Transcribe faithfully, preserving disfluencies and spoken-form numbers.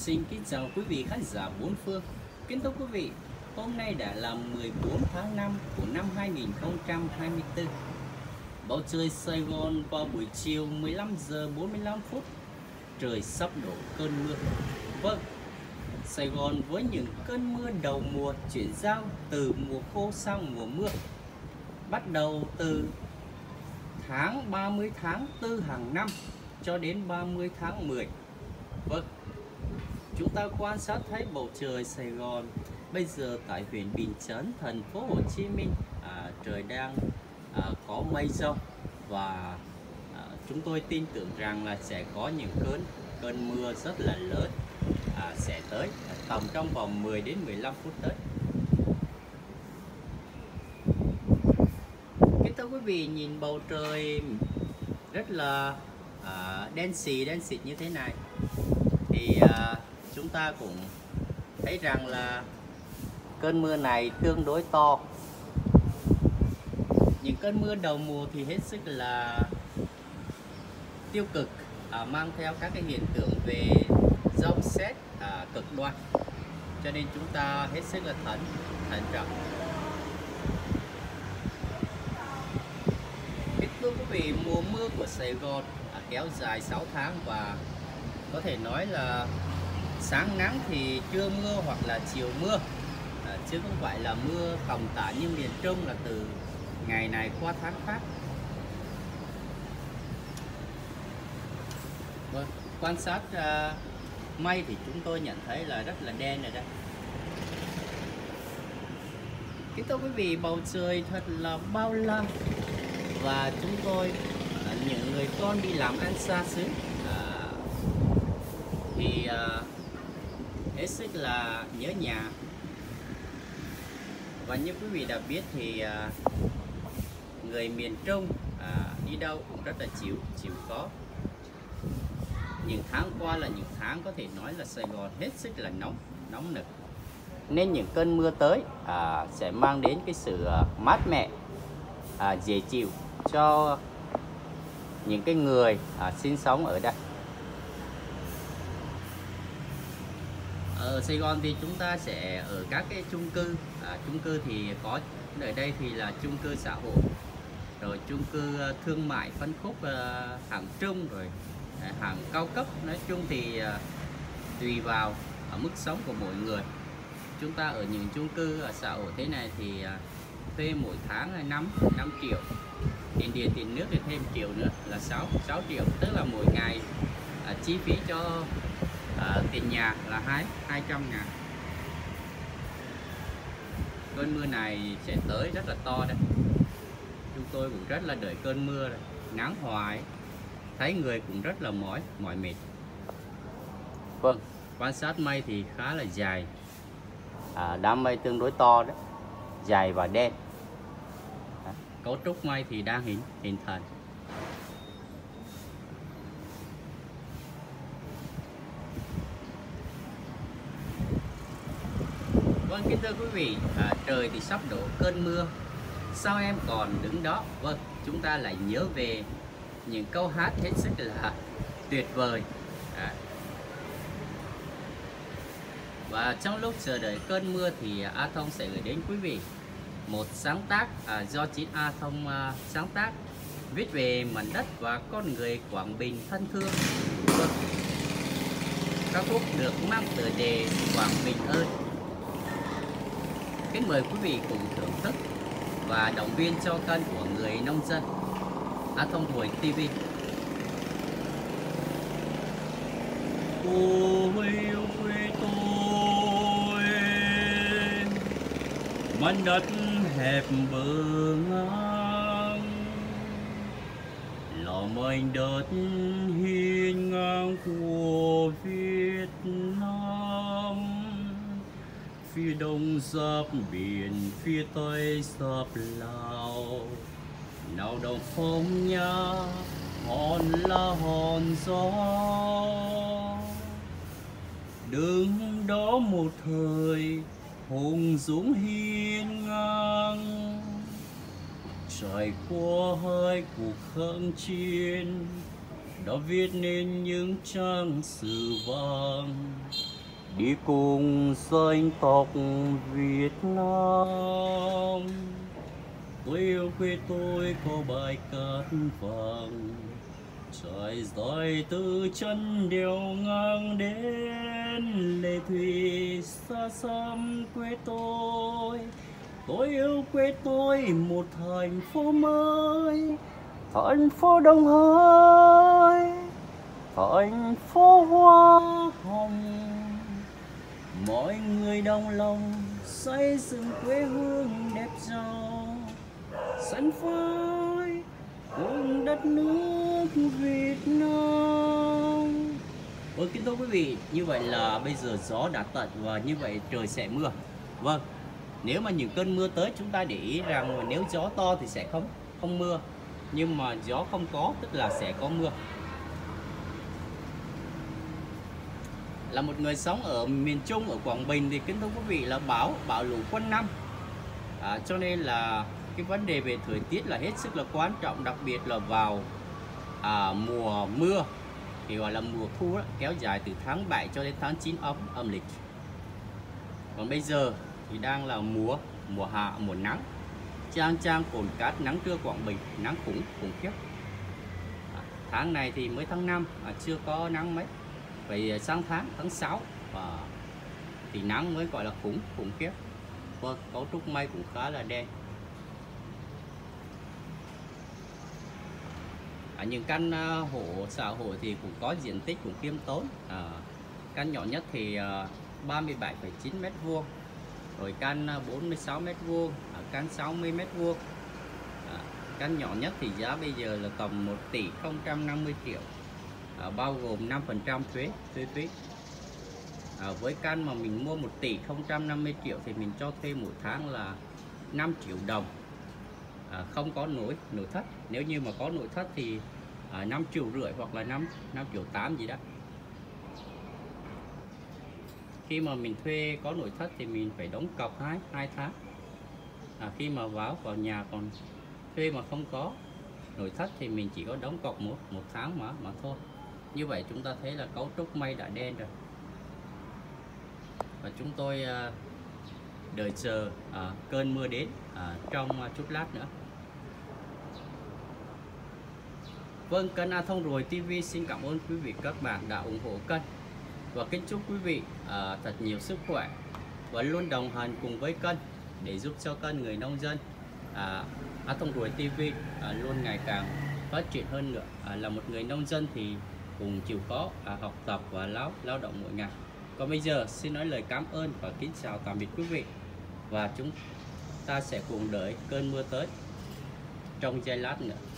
Xin kính chào quý vị khán giả bốn phương. Kính thưa quý vị, hôm nay đã là mười bốn tháng năm của năm hai nghìn không trăm hai mươi tư. Bầu trời Sài Gòn vào buổi chiều mười lăm giờ bốn mươi lăm phút, trời sắp đổ cơn mưa. Vâng, Sài Gòn với những cơn mưa đầu mùa chuyển giao từ mùa khô sang mùa mưa. Bắt đầu từ tháng ba mươi tháng tư hàng năm cho đến ba mươi tháng mười. Vâng, chúng ta quan sát thấy bầu trời Sài Gòn bây giờ tại huyện Bình Chánh, thành phố Hồ Chí Minh, à, trời đang à, có mây rông và à, chúng tôi tin tưởng rằng là sẽ có những cơn cơn mưa rất là lớn à, sẽ tới tầm trong vòng mười đến mười lăm phút tới. Kính thưa quý vị, nhìn bầu trời rất là à, đen xì đen xịt như thế này thì à, chúng ta cũng thấy rằng là cơn mưa này tương đối to. Những cơn mưa đầu mùa thì hết sức là tiêu cực, à, mang theo các cái hiện tượng về giông sét à, cực đoan, cho nên chúng ta hết sức là thận thận trọng. Thưa quý vị, mùa mưa của Sài Gòn à, kéo dài sáu tháng và có thể nói là sáng nắng thì trưa mưa hoặc là chiều mưa, à, chứ không phải là mưa tầm tã như miền Trung là từ ngày này qua tháng khác. Vâng, quan sát uh, mây thì chúng tôi nhận thấy là rất là đen rồi đây. Kính thưa quý vị, bầu trời thật là bao la và chúng tôi uh, những người con đi làm ăn xa xứ uh, thì uh, hết sức là nhớ nhà. Và như quý vị đã biết thì uh, người miền Trung uh, đi đâu cũng rất là chịu chịu khó. Những tháng qua là những tháng có thể nói là Sài Gòn hết sức là nóng nóng nực, nên những cơn mưa tới à, sẽ mang đến cái sự à, mát mẻ, à, dễ chịu cho những cái người à, sinh sống ở đây. Ở Sài Gòn thì chúng ta sẽ ở các cái chung cư, à, chung cư thì có ở đây thì là chung cư xã hội, rồi chung cư thương mại phân khúc uh, hạng trung, rồi hàng cao cấp. Nói chung thì uh, tùy vào ở mức sống của mỗi người. Chúng ta ở những chung cư ở xã hội thế này thì uh, thuê mỗi tháng là năm triệu, tiền điện tiền nước thì thêm triệu nữa là sáu triệu, tức là mỗi ngày uh, chi phí cho uh, tiền nhà là hai hai trăm ngàn. Cơn mưa này sẽ tới rất là to đây, chúng tôi cũng rất là đợi cơn mưa rồi. Nắng hoài thấy người cũng rất là mỏi mỏi mệt. Vâng, quan sát mây thì khá là dài, à, đám mây tương đối to đó, dài và đen. À, cấu trúc mây thì đang hình hình thành. Vâng, kính thưa quý vị, à, trời thì sắp đổ cơn mưa, sao em còn đứng đó? Vâng, chúng ta lại nhớ về những câu hát hết sức là tuyệt vời. À. Và trong lúc chờ đợi cơn mưa thì A Thông sẽ gửi đến quý vị một sáng tác à, do chính A Thông à, sáng tác, viết về mảnh đất và con người Quảng Bình thân thương. Vâng. Ca khúc được mang tựa đề Quảng Bình ơi. Kính mời quý vị cùng thưởng thức và động viên cho kênh của người nông dân A Thông Hồi ti vi. Ôi yêu quê tôi, mảnh đất hẹp bờ ngang, là mảnh đất hiên ngang của Việt Nam. Phía đông giáp biển, phía tây giáp Lào, nào đồng phong nha hòn là hòn gió. Đứng đó một thời hùng dũng hiên ngang, trải qua hai cuộc kháng chiến đã viết nên những trang sử vàng. đi cùng dân tộc Việt Nam. Tôi yêu quê tôi có bài cát vàng, trải dài từ chân đèo ngang đến lệ thủy xa xăm quê tôi. Tôi yêu quê tôi một thành phố mới, thành phố Đông Hải, thành phố hoa hồng. Mọi người đồng lòng xây dựng quê hương đẹp giàu, sánh vai cùng đất nước Việt Nam. Vâng, kính thưa quý vị, như vậy là bây giờ gió đã tận và như vậy trời sẽ mưa. Vâng, nếu mà những cơn mưa tới chúng ta để ý rằng nếu gió to thì sẽ không không mưa, nhưng mà gió không có tức là sẽ có mưa. Là một người sống ở miền Trung, ở Quảng Bình thì kính thưa quý vị là bão bão lũ quanh năm, à, cho nên là cái vấn đề về thời tiết là hết sức là quan trọng, đặc biệt là vào à, mùa mưa thì gọi là mùa thu đó, kéo dài từ tháng bảy cho đến tháng chín âm âm lịch. Còn bây giờ thì đang là mùa mùa hạ, mùa nắng trang trang cồn cát, nắng trưa Quảng Bình nắng khủng khủng khiếp. À, tháng này thì mới tháng năm, à, chưa có nắng mấy. Vậy sang tháng tháng sáu và thì nắng mới gọi là khủng khủng khiếp. Vâng, cấu trúc mây cũng khá là đen. À, những căn uh, hộ xã hội thì cũng có diện tích cũng khiêm tốn. À, căn nhỏ nhất thì uh, ba mươi bảy phẩy chín mét vuông, rồi căn uh, bốn mươi sáu mét vuông, à, căn sáu mươi mét vuông. À, căn nhỏ nhất thì giá bây giờ là tầm một tỷ không trăm năm mươi triệu. À, bao gồm năm phần trăm thuế thuế phí. À, với căn mà mình mua một tỷ không trăm năm mươi triệu thì mình cho thuê mỗi tháng là năm triệu đồng, à, không có nội nội thất. Nếu như mà có nội thất thì à, năm triệu rưỡi hoặc là năm năm triệu tám gì đó. Khi mà mình thuê có nội thất thì mình phải đóng cọc hai hai tháng. À, khi mà vào vào nhà còn thuê mà không có nội thất thì mình chỉ có đóng cọc một một tháng mà mà thôi. Như vậy chúng ta thấy là cấu trúc mây đã đen rồi, và chúng tôi uh, đợi chờ uh, cơn mưa đến uh, trong uh, chút lát nữa. Vâng, kênh A Thông Ruồi ti vi xin cảm ơn quý vị các bạn đã ủng hộ kênh, và kính chúc quý vị uh, thật nhiều sức khỏe và luôn đồng hành cùng với kênh để giúp cho kênh người nông dân uh, A Thông Ruồi ti vi uh, luôn ngày càng phát triển hơn nữa. Uh, là một người nông dân thì cùng chịu khó à, học tập và lao lao động mỗi ngày. Còn bây giờ xin nói lời cảm ơn và kính chào tạm biệt quý vị, và chúng ta sẽ cùng đợi cơn mưa tới trong giây lát nữa.